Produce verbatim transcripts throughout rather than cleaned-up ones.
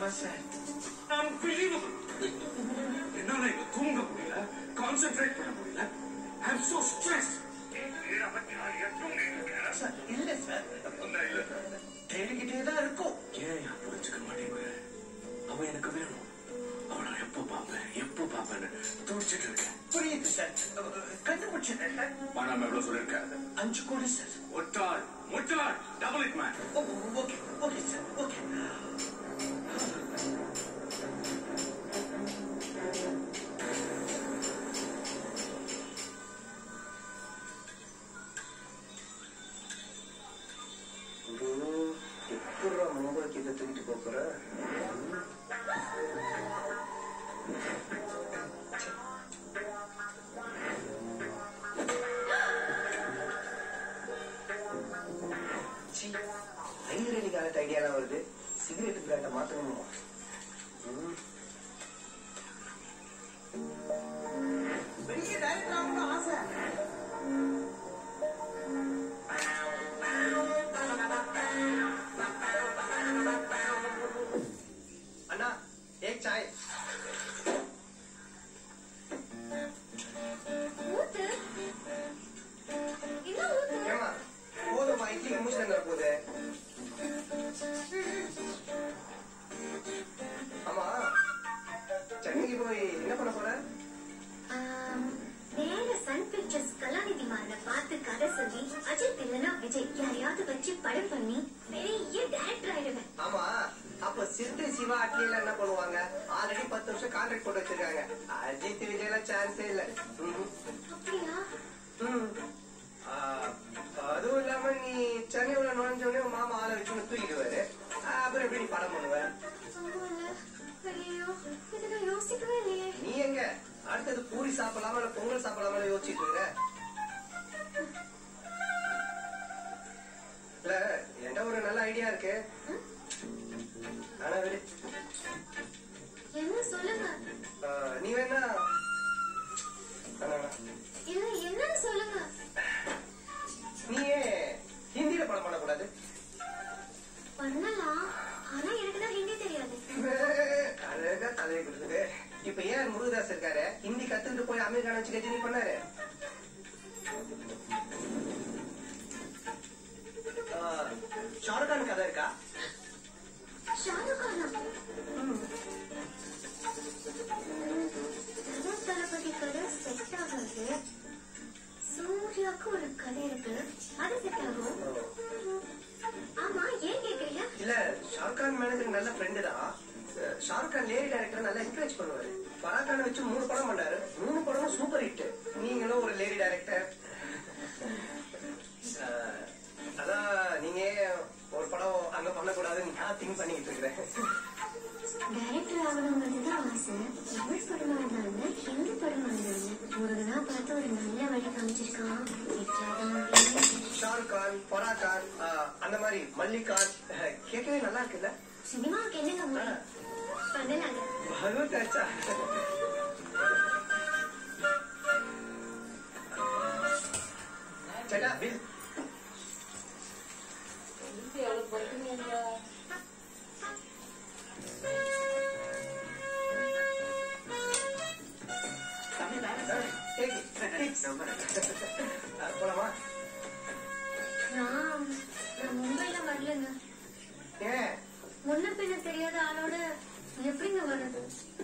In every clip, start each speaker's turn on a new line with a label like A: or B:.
A: Unbelievable. என்னால இங்க தூங்க முடியல, கான்சென்ட்ரேட் பண்ண முடியல. I'm so stressed. ஏடா பத்தி ஆரியா தூங்க இருக்கா? சார் இல்ல சார். ஒண்ணு இல்ல. தேடிக்கிட்டே தான் இருக்கும். ஏன் யா புரிஞ்சுக்க மாட்டேங்குற? அவ எனக்கு வேணும். அவளை எப்போ பாப்பேன் எப்போ பாப்பேன்னு துடிச்சிட்டு இருக்கேன். புரியுது சார். கண்டுபிடிச்சேன் சார். பணம் எவ்வளவு சொல்லிருக்க? அஞ்சு கோடி சார். ஒட்டாள் முட்டாள் double it man. Okay okay sir okay. எப்படா மொபைல் இதை தூக்கிட்டு போக்குற? ஐரடி காலத்து ஐடியாலாம் வருது. சிகரெட் பிராண்ட மாத்தணுமா? பெரிய டைரக்டர் ஆகணும்னு ஆசை. அண்ணா एक चाय. ஊத்து. என்ன ஊத்து? ஏமா போதுமா இட்லிக்கு மூச்சு தங்கற போதே. ஆமா சென்னைக்கு போய் என்ன பண்ண போற?
B: நேர சன் பிக்சர்ஸ் கலாநிதி மாறன பார்த்து கதை சொல்லி அஜித் இல்லனா விஜய் யாரையாவது வச்சு படம் பண்ணி பெரிய டைரக்டர் ஆயிடுவேன்.
C: ஆமா அப்ப சிந்து சிவா அட்லியில என்ன பண்ணுவாங்க? ஆல்ரெடி பத்து வருஷம் கான்ட்ராக்ட் போட்டு வச்சிருக்காங்க. அஜித் விஜய்ல சான்ஸே இல்ல.
B: அப்படியா?
C: அதுவும் இல்லாம நீ சென்னையில நுழைஞ்சோடனே மாமா ஆளை வச்சு தூக்கிடுவாரு. அப்புறம் எப்படி நீ படம் பண்ணுவ?
B: யோசிக்கவே இல்லையே.
C: நீ எங்க அடுத்தது பூரி சாப்பிடலாமா இல்ல பொங்கல் சாப்பிடலாமா யோசிச்சுட்டு இருக்க? இல்ல என்கிட்ட ஒரு நல்ல ஐடியா இருக்கு. ஆனா விடு.
B: என்ன சொல்லுங்க.
C: நீ வேணா
B: இல்ல என்னன்னு சொல்லுங்க.
C: நீயே ஹிந்தியில படம் பண்ணக்கூடாது?
B: பண்ணலாம். ஆனா எனக்கு தான் ஹிந்தி தெரியாது.
C: அழகா தலையை கொடுக்குது. இப்ப ஏன் முருகதாஸ் இருக்காரு ஹிந்தி கத்துக்கிட்டு போய் அமெரிக்கான வச்சு கஜினி பண்ணாரு. ஷாருக்கான் கதை இருக்கா?
B: ஷாருக்கானா? தளபதி கதை செட் ஆகாது. சூர்யாவுக்கு ஒரு கதை இருக்கு, அது செட் ஆகும். ஆமா ஏன் கேக்குறீங்க?
C: இல்ல ஷாருக்கான் மேனேஜர் நல்ல ஃப்ரெண்டு தான். ஷாருக்கான் லேடி டைரக்டர் நல்லா என்கரேஜ் பண்ணுவாரு. பராக்கான வச்சு மூணு படம் பண்ணாரு. மூணு படமும் சூப்பர் ஹிட். நீங்களும் ஒரு லேடி டைரக்டர். அதான் நீங்க ஒரு படம் அங்க பண்ணக்கூடாதுன்னு நான் திங்க் பண்ணிட்டு இருக்கிறேன்.
B: டைரக்டர் ஆகணுங்கிறதுதான் ஆசை. தமிழ் படமா இருந்தாலும் ஹிந்தி படமா இருந்தாலும் முருகனா பார்த்து ஒரு நல்ல வழி காமிச்சிருக்கான்.
C: ஷாருக்கான் பராக்கான் அந்த மாதிரி மல்லிகான் கேட்கவே நல்லா இருக்குல்ல.
B: சினிமாவுக்கு என்னங்க பண்ணலாங்க.
C: बहुत अच्छा. चला बिल. போலாமா?
B: நான் மும்பைல வரலங்க.
C: ஏன்?
B: முன்ன பின்ன தெரியாத ஆளோட எப்படிங்க வர்றது?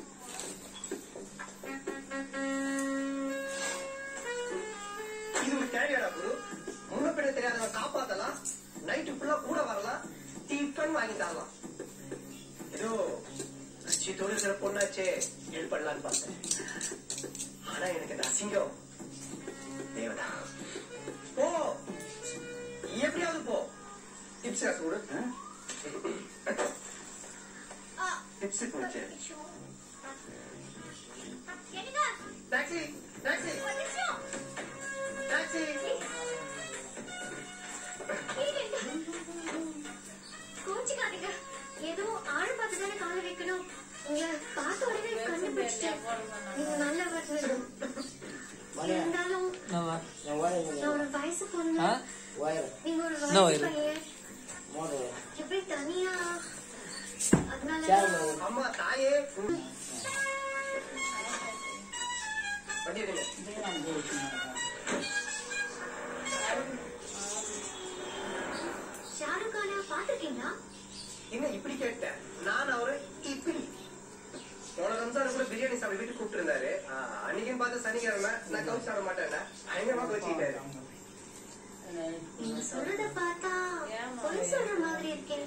C: இது ஒரு தேவையாடா குரு? முன்ன பின்ன தெரியாதவன் காப்பாத்தலாம், நைட்டு ஃபுல்லா கூட வரலாம், டிஃபன் வாங்கி தரலாம். ஏதோ கட்சித்தோடு இருக்கிற பொண்ணாச்சே ஹெல்ப் பண்ணலான்னு பார்த்தேன். ஆனா எனக்கு இந்த அசிங்கம் தேவைதான். போ எப்படியாவது போ. டிப்ஸ் காசு கொடு. டிப்ஸ் கொடுத்து டாக்ஸி டாக்ஸி டாக்ஸி.
B: கோச்சிக்காதீங்க. ஏதோ ஆள் பார்த்து தானே கால வைக்கணும். உங்களை பார்த்த உடனே கண்டுபிடிச்சிட்டேன். நீங்க நல்லவர். இருந்தாலும் நான் ஒரு வயசு பொண்ணு, நீங்க ஒரு வயசு பையன், எப்படி தனியா? அதனால
C: அம்மா தாயே பண்ணிடுங்க.
B: ஷாருக் கானா பாத்துருக்கீங்களா?
C: என்ன இப்படி கேட்டேன்? நான் அவரு இப்படி போன ரம்ஜான் கூட பிரியாணி சாப்பிட வீட்டுக்கு கூப்பிட்டு இருந்தாரு. அன்னைக்கும் பார்த்து சனிக்கிழமை நான் கவுச்சு சாப்பிட மாட்டேன். பயங்கரமா வச்சுக்கிட்டாரு.
B: நீங்க சொல்றத பார்த்தா பொய் சொல்ற மாதிரி இருக்கேன்.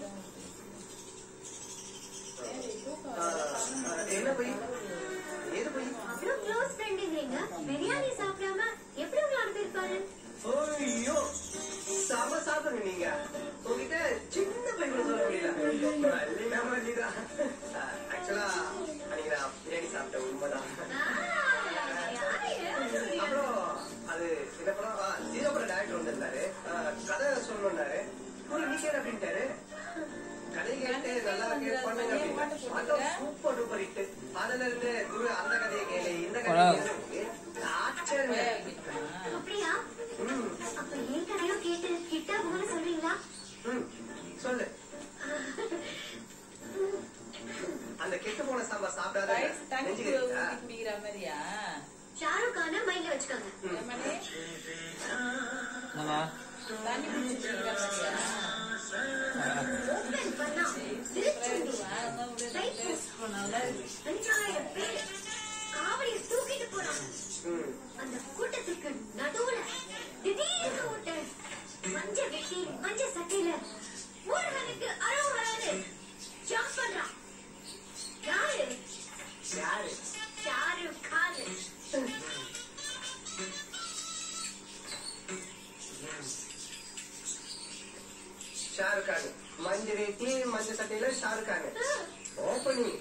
C: என்ன போய் எது போய்
B: அவ்வளவு க்ளோஸ் ஃப்ரெண்டுங்கிறீங்க, பிரியாணி சாப்பிடாம எப்படி உங்களை அனுப்பியிருப்பாரு?
C: ஐயோ சாம சாப்பிடுங்க நீங்க. உங்ககிட்ட சின்ன பையன் சொல்ல முடியல. ஆக்சுவலா அன்னைக்கு நான் பிரியாணி சாப்பிட்டேன், உண்மைதான். அப்புறம் அது இந்த படம் ஜீரோ படம் டைரக்டர் வந்திருந்தாரு, கதை சொல்லணும்னாரு. நீங்க அப்படின்ட்டாரு. கதை கேட்டு நல்லா கேட்டு பண்ணுங்க அப்படின்னு சூப்பர் டூப்பர் ஹிட். அதுல இருந்து குரு அந்த கதையை கேளு இந்த கதையை ஆச்சரியம்.
B: அப்படியா? அப்ப என் கதையும் கேட்டு கிட்டா போன சொல்றீங்களா?
C: சொல்லு. அந்த கெட்டு போன சாம்பார் சாப்பிடாத
D: குடிக்கிற மாதிரியா?
B: ஷாருக் கான மைண்ட்ல வச்சுக்கோங்க.
D: தண்ணி குடிக்கிற மாதிரியா?
B: காவலியை தூக்கிட்டு போறாங்க. அந்த கூட்டத்துக்கு நடுவுல திடீர்னு ஒருத்தன் மஞ்ச வெட்டி மஞ்ச சட்டையில முருகனுக்கு அரோகரான்னு ஜம்ப் பண்றான். யாரு?
C: யாரு?
B: ஷாருக் கான்.
C: ஷாருக் கான் மஞ்ச வேட்டி மஞ்ச சட்டையில ஷாருக் கான் ஓப்பனிங்.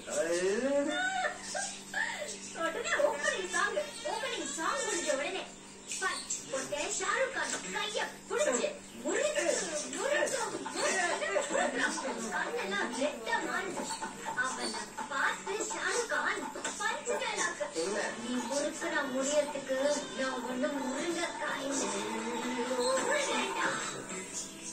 B: உடனே ஓப்பனிங் சாங் ஓப்பனிங் சாங் முடிஞ்ச உடனே பஞ்ச் போட்டு ஷாருக் கான் கைய புடிச்சு முறிச்சு முறிச்சு கண்ணெல்லாம் ரெட்ட மாறுது. அவனை பார்த்து ஷாருக் கான் பஞ்ச் மேலாக்கு. நீ முறுக்கிற முடியறதுக்கு நான் ஒண்ணு முருங்க காய்